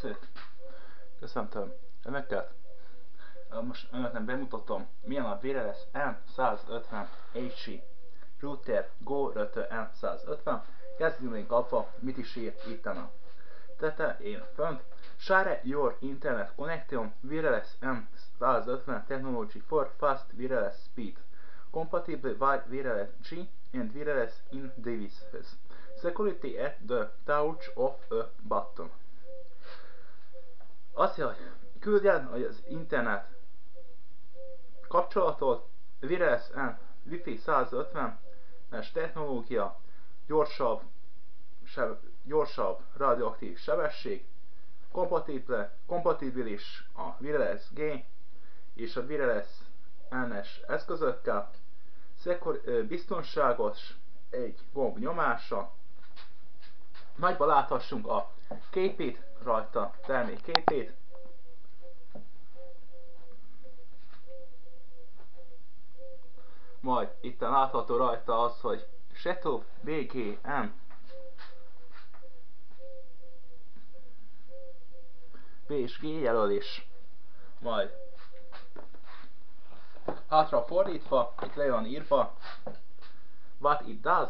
nézők! Köszöntöm Önöket! Most Önöknek bemutatom, milyen a Wireless N150 HC Router Go Router N150. Kezdjünk abba, mit is ír itt a tetején fönt. Share your internet connection Wireless N150 technology for fast wireless speed. Compatible with Wireless G and Wireless in devices. Security at the touch of a button. Azt mondja, hogy küldjen az internet kapcsolatot, Wireless N Wi-Fi 150-es technológia, gyorsabb radioaktív sebesség, kompatibilis a Wireless G és a Wireless N-es eszközökkel, biztonságos egy gomb nyomása, nagyban láthassunk a képét rajta, termékképét. Majd itt látható rajta az, hogy Setup BGM B és G jelölés. Majd hátra fordítva, itt le van írva what it does.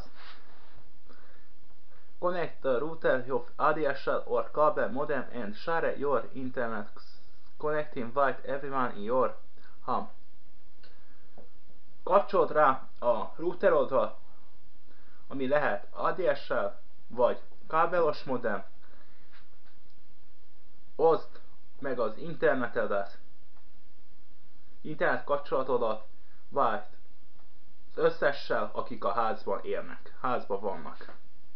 Connect the router of ADSL or cable modem and share your internet connecting with everyone in your home. Kapcsold rá a routerodra, ami lehet ADSL vagy kábelos modem. Oszd meg az internetedet, internet kapcsolatodat, vagy az összessel, akik a házban vannak.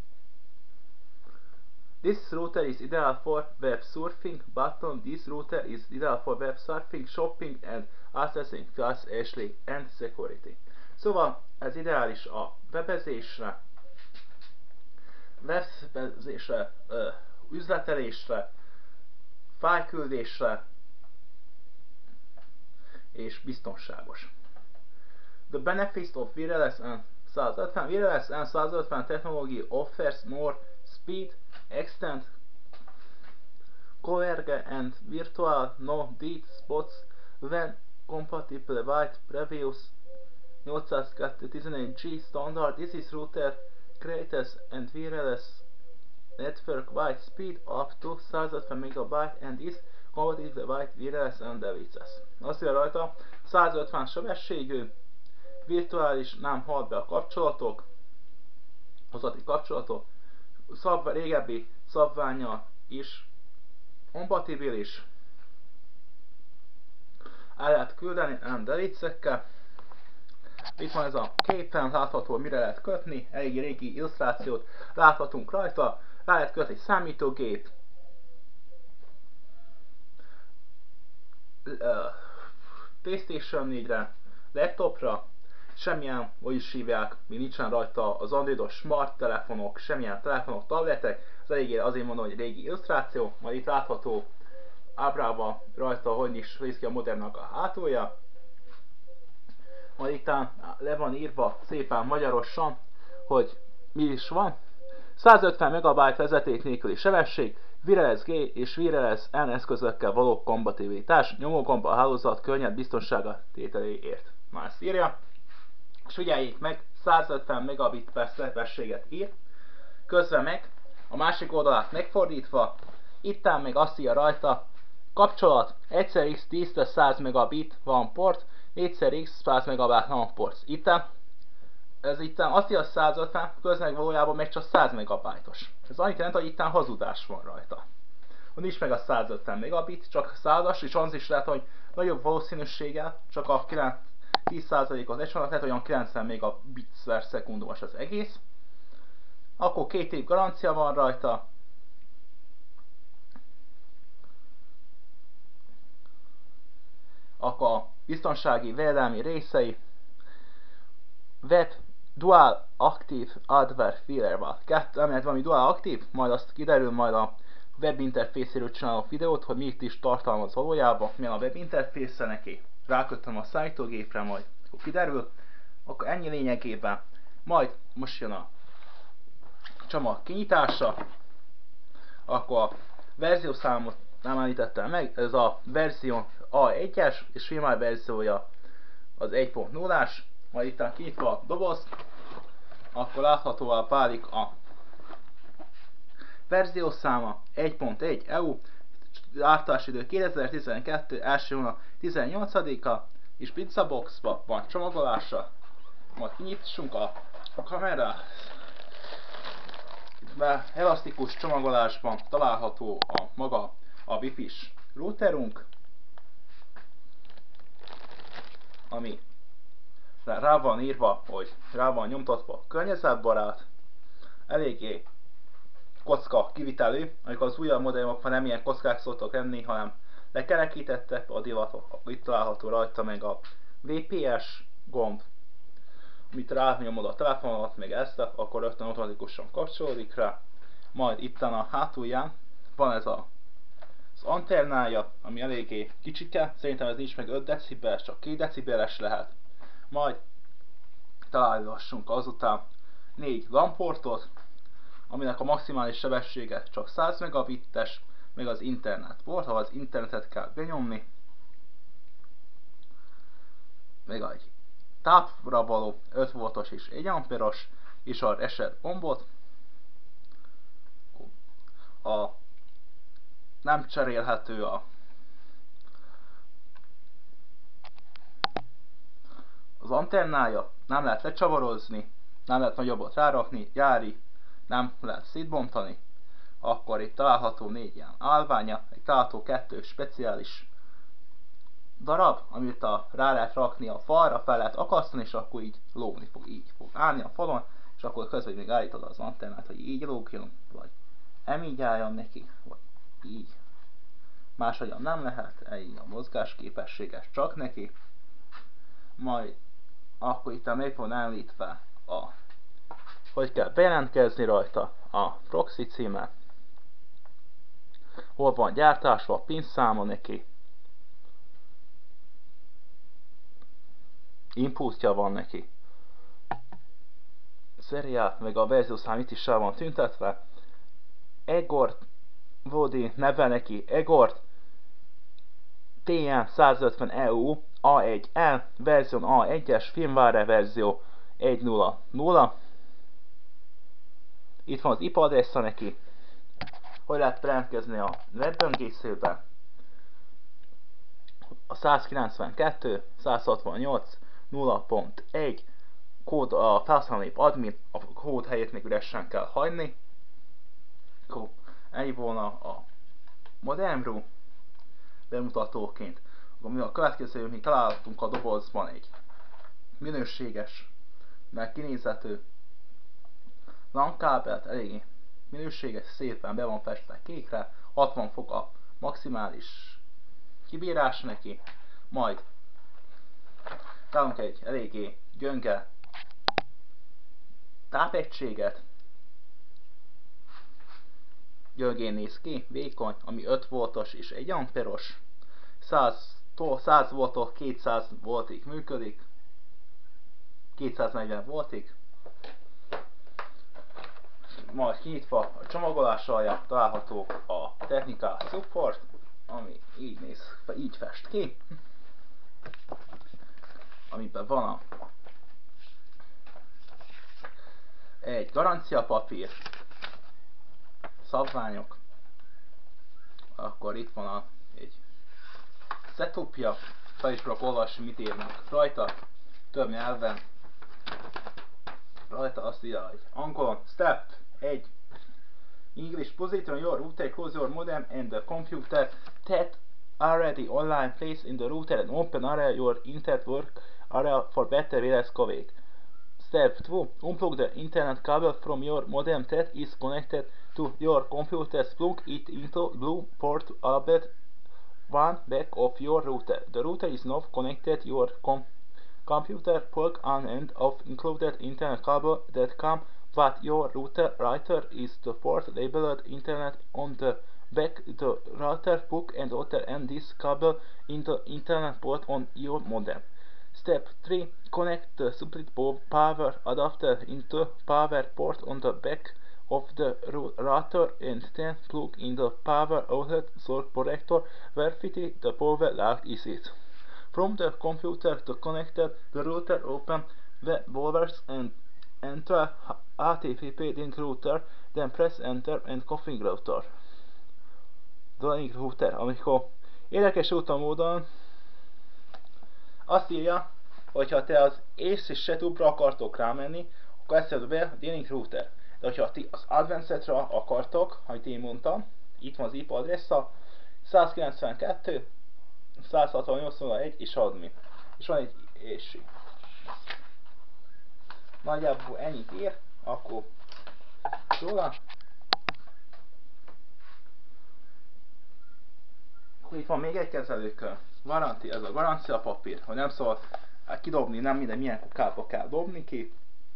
This router is ideal for web surfing, button. This router is ideal for web surfing, shopping and accessing files, and security. Szóval ez ideális a webezésre, üzletelésre, fájlküldésre, és biztonságos. The benefits of Wireless N150. Wireless N150 technology offers more speed, extend, coverage and virtual no dead spots when compatible with previous 802.11g standard. This is router creates and wireless network wide speed up to 150 MB and is compatible with wireless and devices. Azt írja rajta, 150 sebességű, virtuális, nem halt be a kapcsolatok, hozati kapcsolatok, régebbi szabvánnyal is kompatibilis, el lehet küldeni, nem delicekkel. Itt van ez a képen látható, mire lehet kötni, elég régi illusztrációt láthatunk rajta, rá lehet kötni számítógép, PlayStation 4-re, laptopra, semmilyen, hogy is hívják, még nincsen rajta az androidos smart telefonok, semmilyen telefonok, tabletek, ez eléggé azért mondom, hogy régi illusztráció, majd itt látható ábrában rajta, hogy is néz ki a modernnak a hátulja. Majd itt le van írva szépen magyarosan, hogy mi is van. 150 MB vezeték nélküli sebesség, Wireless G és Wireless N eszközökkel való kompatibilitás, nyomógomb a hálózat környezet biztonsága tételéért. Na ezt írja. És figyeljék meg, 150 megabit per sebességet ír, közben meg a másik oldalát megfordítva, ittán meg azt írja rajta, kapcsolat 1x 10-100 megabit van port, 4x 100 megabit van port. Ez ittán azt írja 150, közben meg valójában meg csak 100 megabitos. Ez annyit jelent, hogy ittán hazudás van rajta. Nincs meg a 150 megabit, csak 100-as, és az is lehet, hogy nagyobb valószínűséggel csak a 10%-ot lecsanak, lehet olyan 90 megabits per szekundumos az egész. Akkor 2 év garancia van rajta. Akkor a biztonsági védelmi részei. Web Dual Active Hardware Firewall. Emellett valami Dual Active, majd azt kiderül majd a web interfészéről csinálok videót, hogy mit is tartalmaz valójában, milyen a web interfésze neki. Rákötöm a számítógépre, majd akkor kiderül. Akkor ennyi lényegében. Majd most jön a csomag kinyitása. Akkor a verziószámot nem említettem meg, ez a verzió A1-es, és firmware verziója az 1.0-ás, majd itt kinyitva a doboz, akkor láthatóvá válik a verziószáma 1.1 EU, gyártási idő 2012. első hónap 18-a, és pizzaboxba van csomagolása. Majd kinyitsunk a kamerát. Mert elasztikus csomagolásban található a maga a Wi-Fi-s routerünk, ami rá van írva, hogy rá van nyomtatva környezetbarát, eléggé kocka kivitelű, amikor az újabb modellokban nem ilyen kockák szoktak lenni, hanem lekerekítettek a divatok, itt található rajta meg a VPS gomb, amit rányomod a telefonodat, meg ezt, akkor rögtön automatikusan kapcsolódik rá. Majd itt a hátulján van ez az antennája, ami eléggé kicsike, szerintem ez nincs meg 5 decibel, csak 2 decibeles lehet. Majd találhassunk azután 4 LAN-portot, aminek a maximális sebessége csak 100 megabites, meg az internet port, ha az internetet kell benyomni, meg egy tápra való 5 voltos és 1 amperos, és a reset gombot, a nem cserélhető az antennája, nem lehet lecsavarozni, nem lehet nagyobbat rárakni, gyári, nem lehet szétbontani. Akkor itt található 4 ilyen állványa, egy található 2 speciális darab, amit rá lehet rakni a falra, fel lehet akasztani, és akkor így lógni fog, így fog állni a falon, és akkor közben még állítod az antennát, hogy így lógjon, vagy így álljon neki, vagy így. Máshogyan nem lehet, így a mozgásképességes csak neki. Majd akkor itt még van említve hogy kell bejelentkezni rajta, a proxy címe, hol van gyártásva, a PIN száma neki, inputja van neki, seriál, meg a verziószám itt is rá van tüntetve, Egort Vodi neve neki, Egort TN150 EU A1L, verzió A1-es, firmware verzió 1.0.0. Itt van az IP adressza neki, hogy lehet jelentkezni a webböngészőbe. A 192.168.0.1 kód, a felhasználói admin, a kód helyét még üresen kell hagyni. Ennyi volna a modemről bemutatóként. A következő, mi találtunk a dobozban egy minőséges, meg kinézetű LAN kábelt, eléggé minőséges, szépen be van festve kékre, 60 fok a maximális kibírás neki, majd találunk egy eléggé gyönge tápegységet, gyöngén néz ki, vékony, ami 5 voltos és 1 amperos, 100 volttól 200 voltig működik, 240 voltig. Majd kinyitva a csomagolás alján található a Technical Support, ami így fest ki, amiben van egy garanciapapír, szabványok, akkor itt van egy setupja, fel is fogok olvasni, mit írnak rajta, több nyelven. Rajta azt írja, hogy angolon, step 1. English, position your router, close your modem and the computer that already online, place in the router and open area your internet work area for better wireless coverage. Step 2. Unplug the internet cable from your modem that is connected to your computer. Plug it into blue port albeit one back of your router. The router is now connected to your computer. Plug on and off included internet cable that come with your router is the port labeled internet on the back. The router plug and router and this cable in the internet port on your modem. Step 3. Connect the split power adapter into power port on the back of the router and then plug in the power outlet source connector where fitted the power line is it. From the computer to connector, the router open web browsers and enter HTTP link router, then press enter and configurator. The link router, amikor érdekes úton módon azt írja, hogyha te az ACE Setup-ra akartok rámenni, akkor ezt szedve be a D-Link router. De hogyha ti az Advanced-ra akartok, ahogy én mondtam, itt van az IP adressa, 192, 168.01 és admin. És van egy ACE. Nagyjából ennyit ír, akkor róla. Akkor itt van még egy kezelőkör. Garanti, ez a garancia papír, hogy nem szabad kidobni, nem minden milyen kukába kell dobni ki.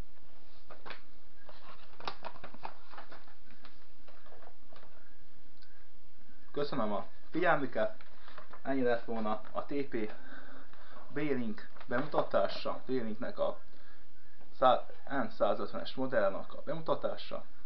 Köszönöm a figyelmüket, ennyi lett volna a TP B-Link bemutatása, B-Linknek a N150-es modellnek a bemutatása.